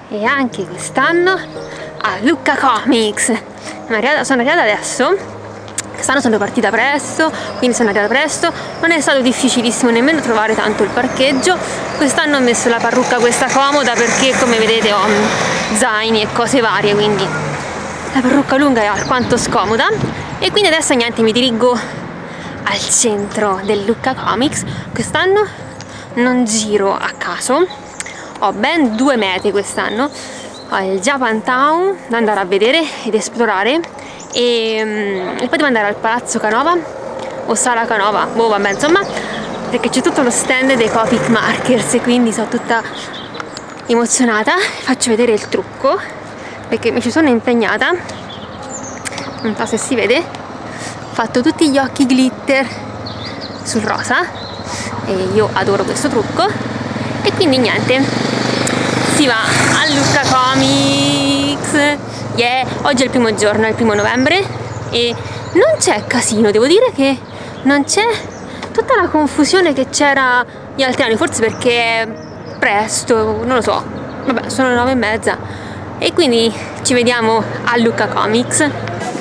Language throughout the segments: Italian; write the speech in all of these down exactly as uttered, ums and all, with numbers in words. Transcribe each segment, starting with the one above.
E anche quest'anno a Lucca Comics. Sono arrivata adesso, quest'anno sono partita presto, quindi sono arrivata presto, non è stato difficilissimo nemmeno trovare tanto il parcheggio. Quest'anno ho messo la parrucca questa comoda perché, come vedete, ho zaini e cose varie, quindi la parrucca lunga è alquanto scomoda. E quindi adesso niente, mi dirigo al centro del Lucca Comics. Quest'anno non giro a caso, ho ben due mete quest'anno. Ho il Japantown da andare a vedere ed esplorare e, um, e poi devo andare al Palazzo Canova o Sala Canova, boh vabbè insomma, perché c'è tutto lo stand dei Copic Markers e quindi sono tutta emozionata. Faccio vedere il trucco perché mi ci sono impegnata, non so se si vede, ho fatto tutti gli occhi glitter sul rosa e io adoro questo trucco. E quindi niente, si va a Lucca Comics, yeah. Oggi è il primo giorno, è il primo novembre e non c'è casino, devo dire che non c'è tutta la confusione che c'era gli altri anni, forse perché è presto, non lo so, vabbè sono le nove e mezza e quindi ci vediamo a Lucca Comics.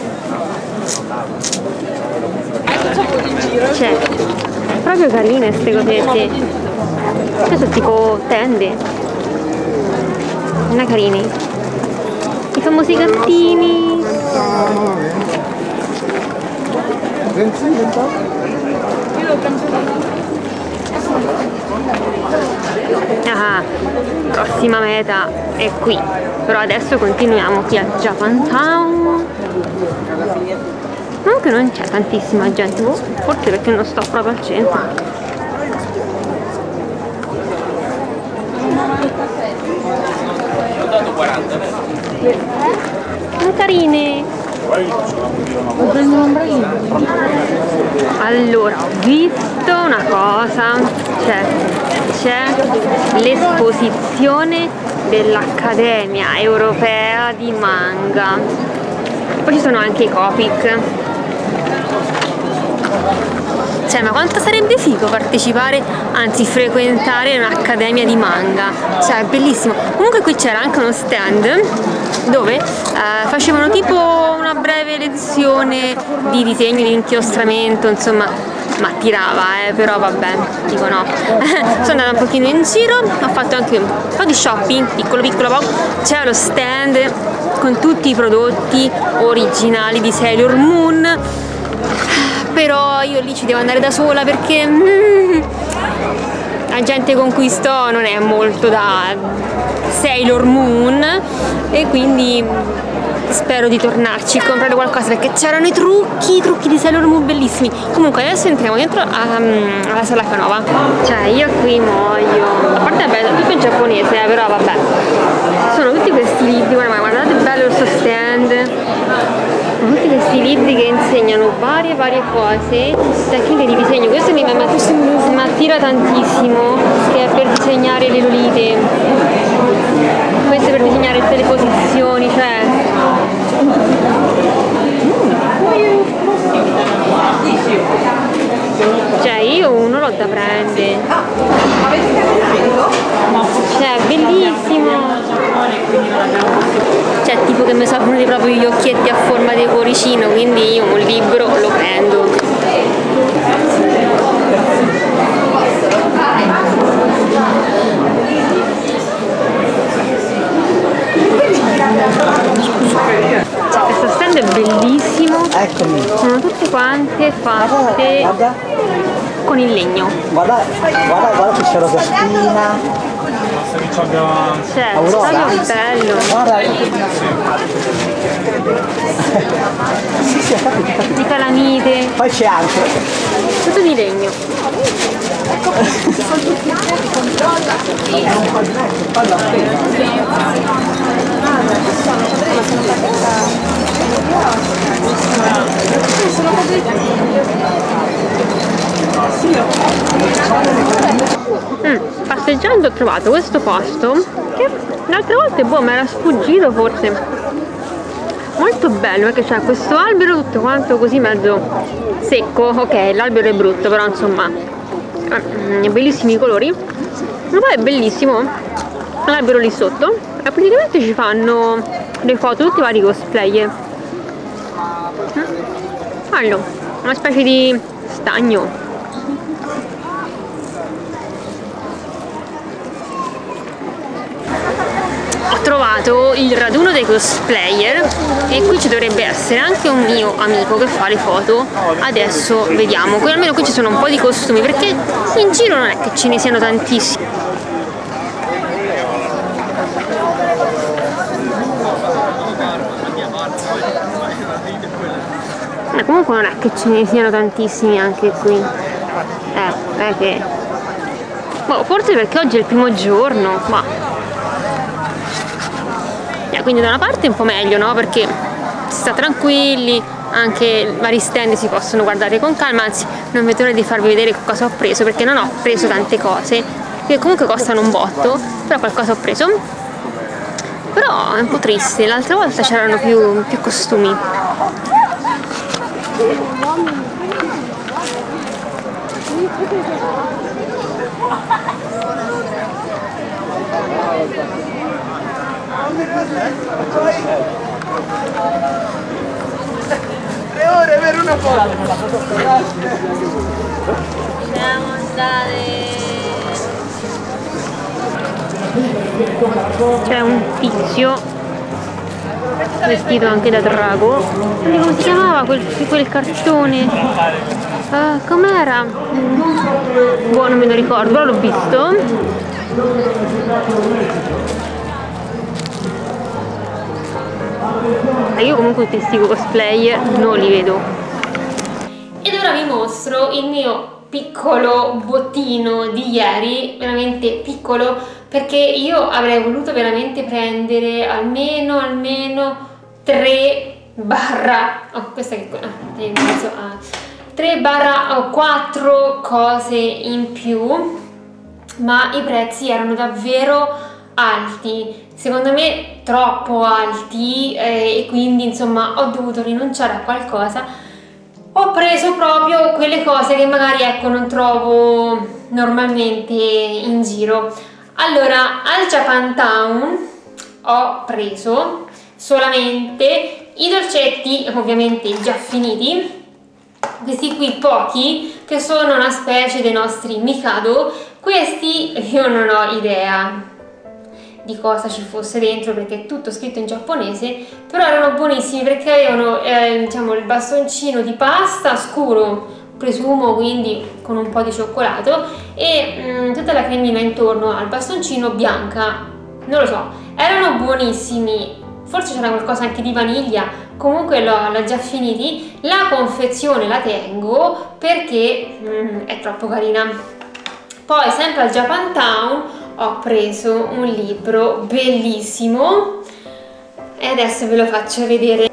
C'è proprio carine queste cosette, queste sono tipo tende. Non è carini? I famosi gattini. Ah, prossima meta è qui. Però adesso continuiamo qui a Japantown. Comunque non c'è tantissima gente, forse perché non sto proprio al centro. Sono carine. Allora, ho visto una cosa, cioè c'è l'esposizione dell'Accademia Europea di Manga, poi ci sono anche i Copic. Cioè, ma quanto sarebbe figo partecipare, anzi frequentare un'accademia di manga, cioè è bellissimo. Comunque qui c'era anche uno stand dove eh, facevano tipo una breve lezione di disegno, di inchiostramento, insomma, ma tirava, eh, però vabbè, dico no. Sono andata un pochino in giro, ho fatto anche un po' di shopping, piccolo piccolo poco. C'era lo stand con tutti i prodotti originali di Sailor Moon, però io lì ci devo andare da sola perché mm, la gente con cui sto non è molto da Sailor Moon e quindi spero di tornarci e comprare qualcosa perché c'erano i trucchi, i trucchi di Sailor Moon bellissimi. Comunque adesso entriamo dentro a, um, alla Sala Canova. Cioè io qui muoio, a parte vabbè, tutto in giapponese, eh, però vabbè, sono tutti questi libri, guarda, ma guardate bello il suo stand, tutti questi libri che insegnano varie varie cose, tecniche di disegno. Questo mi, mi attira tantissimo, che è per disegnare le lolite, questo è per disegnare tutte le posizioni, cioè cioè io uno l'ho da prendere, cioè bellissimo, cioè tipo che mi sono venuti proprio gli occhietti a forma di cuoricino, quindi io un libro lo prendo. Cioè, questo stand è bellissimo, sono tutte quante fatte con il legno. Guarda, guarda, guarda che c'è la spina. Cioè, è bello. Guarda. Sì, sì, infatti, infatti. Di calamite. Poi c'è anche. Tutto di legno. Mm, passeggiando ho trovato questo posto che l'altra volta boh, mi era sfuggito forse. Molto bello perché c'è questo albero tutto quanto così mezzo secco. Ok, l'albero è brutto, però insomma bellissimi i colori. Ma poi è bellissimo l'albero lì sotto, E praticamente ci fanno le foto tutti i vari cosplayer. Allora, una specie di stagno. Ho trovato il raduno dei cosplayer e qui ci dovrebbe essere anche un mio amico che fa le foto. Adesso vediamo. Qui almeno qui ci sono un po' di costumi, perché in giro non è che ce ne siano tantissimi. Ma comunque non è che ce ne siano tantissimi anche qui. Eh, è che... boh, forse perché oggi è il primo giorno, ma... eh, quindi da una parte è un po' meglio, no? Perché si sta tranquilli, anche vari stand si possono guardare con calma, anzi non vedo l'ora di farvi vedere cosa ho preso, perché non ho preso tante cose, che comunque costano un botto, però qualcosa ho preso. Però è un po' triste, l'altra volta c'erano più, più costumi. Tre ore per una foto. Dobbiamo andare. C'è un tizio vestito anche da drago. E come si chiamava quel, quel cartone? Uh, com'era? Boh, non me lo ricordo, però l'ho visto. Ma io comunque tutti questi cosplayer non li vedo. Ed ora vi mostro il mio piccolo bottino di ieri, veramente piccolo, perché io avrei voluto veramente prendere almeno almeno tre barra oh, questa che ah, mezzo, ah, tre barra quattro cose in più, ma i prezzi erano davvero alti, secondo me troppo alti, eh, e quindi insomma ho dovuto rinunciare a qualcosa. Ho preso proprio quelle cose che magari ecco non trovo normalmente in giro. Allora, al Japantown ho preso solamente i dolcetti, ovviamente già finiti, questi qui pochi, che sono una specie dei nostri Mikado. Questi io non ho idea di cosa ci fosse dentro perché è tutto scritto in giapponese, però erano buonissimi perché avevano eh, diciamo il bastoncino di pasta scuro, presumo, quindi con un po' di cioccolato, e mh, tutta la cremina intorno al bastoncino bianca, non lo so, erano buonissimi. Forse c'era qualcosa anche di vaniglia, comunque l'ho, l'ho già finiti. La confezione la tengo perché mh, è troppo carina. Poi sempre al Japantown ho preso un libro bellissimo e adesso ve lo faccio vedere.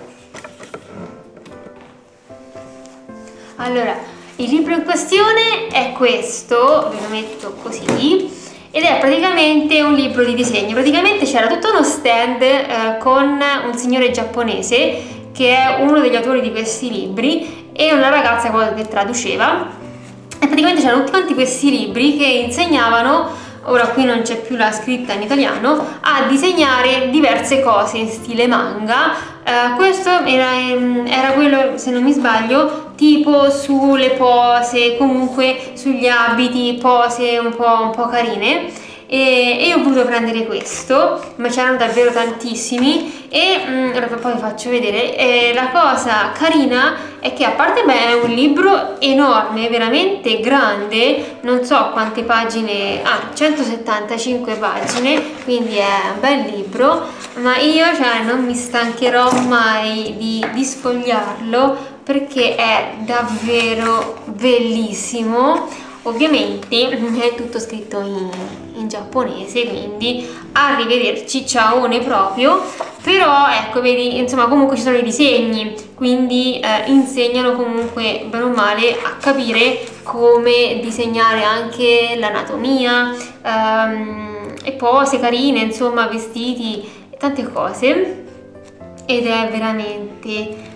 Allora, il libro in questione è questo, ve lo metto così, ed è praticamente un libro di disegno. Praticamente c'era tutto uno stand eh, con un signore giapponese che è uno degli autori di questi libri e una ragazza che traduceva, e praticamente c'erano tutti quanti questi libri che insegnavano, ora qui non c'è più la scritta in italiano, a disegnare diverse cose in stile manga. Uh, questo era, era quello, se non mi sbaglio, tipo sulle pose, comunque sugli abiti, pose un po', un po' carine. E, e io ho voluto prendere questo, ma c'erano davvero tantissimi. E mm, ora poi vi faccio vedere. E la cosa carina è che, a parte beh, è un libro enorme, veramente grande, non so quante pagine, ah, centosettantacinque pagine, quindi è un bel libro, ma io cioè non mi stancherò mai di, di sfogliarlo perché è davvero bellissimo. Ovviamente è tutto scritto in, in giapponese, quindi arrivederci, ciaone proprio. Però ecco, vedi, insomma, comunque ci sono i disegni, quindi eh, insegnano comunque bene o male a capire come disegnare anche l'anatomia, ehm, e pose carine, insomma, vestiti, tante cose, ed è veramente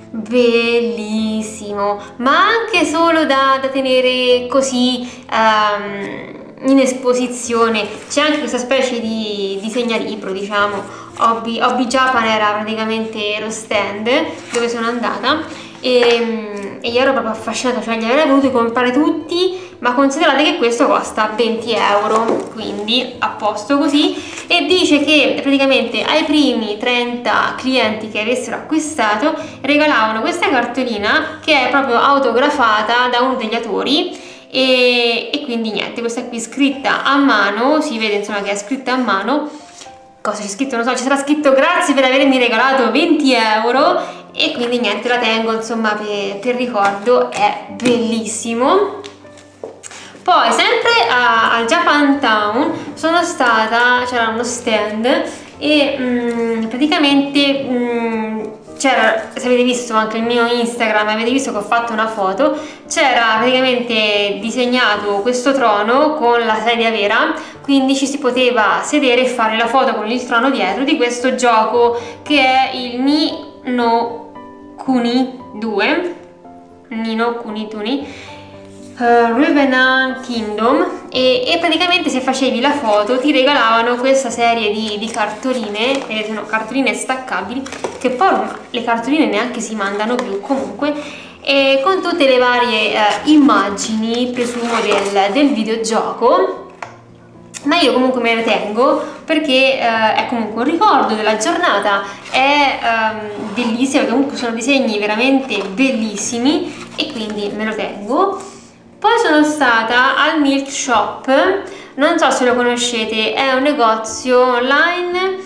bellissimo, ma anche solo da, da tenere così um, in esposizione. C'è anche questa specie di, di segnalibro, diciamo, Hobby, Hobby Japan era praticamente lo stand dove sono andata, e, e io ero proprio affascinata, cioè li avrei voluti comprare tutti, ma considerate che questo costa venti euro, quindi a posto così. E dice che praticamente ai primi trenta clienti che avessero acquistato regalavano questa cartolina che è proprio autografata da uno degli autori. E, e quindi niente, questa qui scritta a mano, si vede insomma che è scritta a mano. Cosa c'è scritto? Non so, ci sarà scritto grazie per avermi regalato venti euro, e quindi niente, la tengo insomma per, per ricordo, è bellissimo. Poi sempre a, al Japantown sono stata, c'era uno stand e mh, praticamente mh, c'era, se avete visto anche il mio Instagram, avete visto che ho fatto una foto, c'era praticamente disegnato questo trono con la sedia vera, quindi ci si poteva sedere e fare la foto con il trono dietro di questo gioco che è il Ni no Kuni due, Ni no Kuni Tuni, Uh, Revenant Kingdom, e, e praticamente se facevi la foto ti regalavano questa serie di, di cartoline, vedete, sono cartoline staccabili, che poi le cartoline neanche si mandano più comunque, e con tutte le varie uh, immagini, presumo, del, del videogioco, ma io comunque me le tengo perché uh, è comunque un ricordo della giornata, è um, bellissimo, comunque sono disegni veramente bellissimi e quindi me lo tengo. Poi sono stata al Milk Shop, non so se lo conoscete, è un negozio online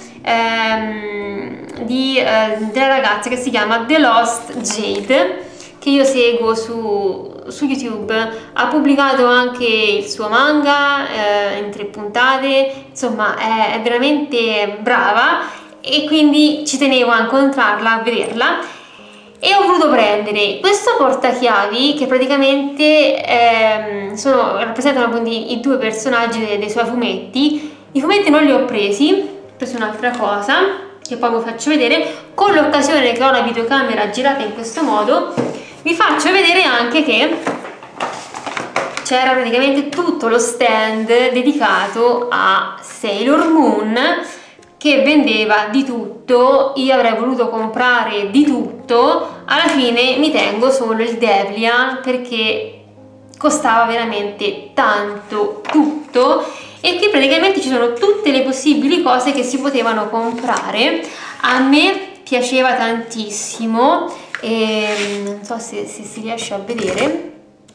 ehm, di, eh, della ragazza che si chiama The Lost Jade, che io seguo su, su YouTube. Ha pubblicato anche il suo manga eh, in tre puntate, insomma è, è veramente brava, e quindi ci tenevo a incontrarla, a vederla. E ho voluto prendere questo portachiavi che praticamente ehm, sono, rappresentano appunto i, i due personaggi dei, dei suoi fumetti. I fumetti non li ho presi, ho preso un'altra cosa che poi vi faccio vedere. Con l'occasione che ho la videocamera girata in questo modo, vi faccio vedere anche che c'era praticamente tutto lo stand dedicato a Sailor Moon, che vendeva di tutto. Io avrei voluto comprare di tutto, alla fine mi tengo solo il Depliant perché costava veramente tanto tutto, e qui praticamente ci sono tutte le possibili cose che si potevano comprare. A me piaceva tantissimo, e non so se, se si riesce a vedere,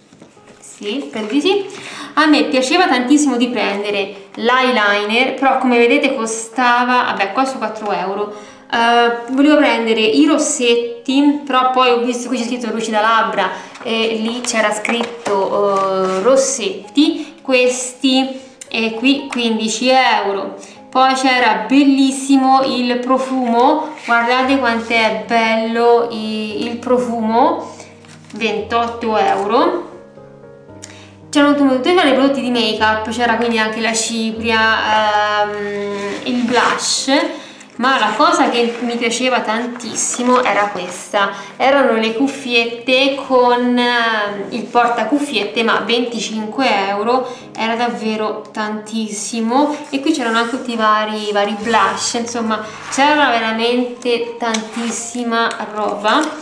sì, credo di sì. A me piaceva tantissimo di prendere l'eyeliner, però come vedete costava, vabbè, qua su quattro euro. Uh, volevo prendere i rossetti, però poi ho visto qui c'è scritto lucida labbra e lì c'era scritto uh, rossetti, questi, e qui quindici euro. Poi c'era bellissimo il profumo, guardate quanto è bello il, il profumo, ventotto euro. C'erano tutti i vari prodotti di make up, c'era quindi anche la cipria, ehm, il blush, ma la cosa che mi piaceva tantissimo era questa, erano le cuffiette con eh, il portacuffiette, ma venticinque euro, era davvero tantissimo. E qui c'erano anche tutti i vari, vari blush, insomma c'era veramente tantissima roba.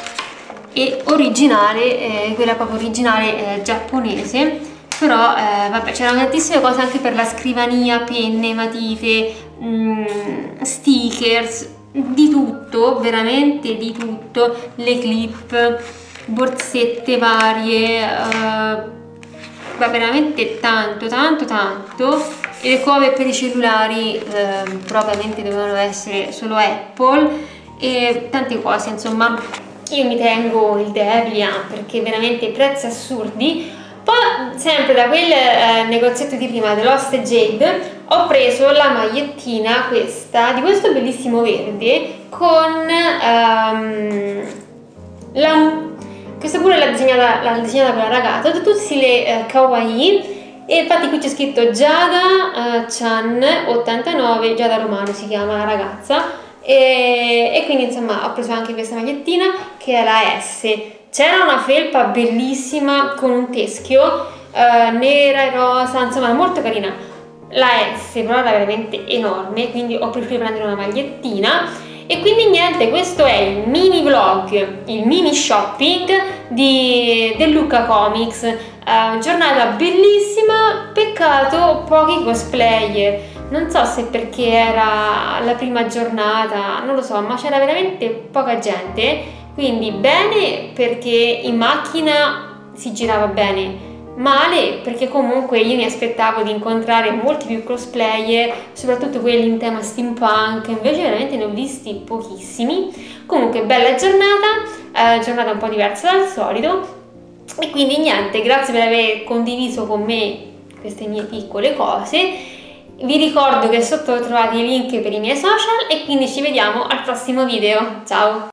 E originale, eh, quella proprio originale eh, giapponese, però eh, vabbè, c'erano tantissime cose anche per la scrivania, penne, matite, mh, stickers, di tutto, veramente di tutto, le clip, borsette varie, eh, va veramente tanto tanto tanto. E le cover per i cellulari eh, probabilmente dovevano essere solo Apple, e tante cose, insomma. Io mi tengo il Depliant perché veramente prezzi assurdi. Poi sempre da quel eh, negozietto di prima, The Lost Jade, ho preso la magliettina questa, di questo bellissimo verde, con um, la, questa pure l'ha disegnata, l'ha disegnata quella ragazza, tutti gli stile eh, kawaii, e infatti qui c'è scritto Giada uh, Chan ottantanove, Giada Romano si chiama la ragazza. E, e quindi insomma ho preso anche questa magliettina che è la S. C'era una felpa bellissima con un teschio, eh, nera e rosa, insomma molto carina. La S però era veramente enorme, quindi ho preferito prendere una magliettina. E quindi niente, questo è il mini vlog, il mini shopping di, del Lucca Comics. Uh, giornata bellissima, peccato pochi cosplayer. Non so se perché era la prima giornata, non lo so, ma c'era veramente poca gente. Quindi bene perché in macchina si girava bene, male perché comunque io mi aspettavo di incontrare molti più cosplayer, soprattutto quelli in tema steampunk, invece veramente ne ho visti pochissimi. Comunque bella giornata, eh, giornata un po' diversa dal solito, e quindi niente, grazie per aver condiviso con me queste mie piccole cose. Vi ricordo che sotto trovate i link per i miei social e quindi ci vediamo al prossimo video. Ciao!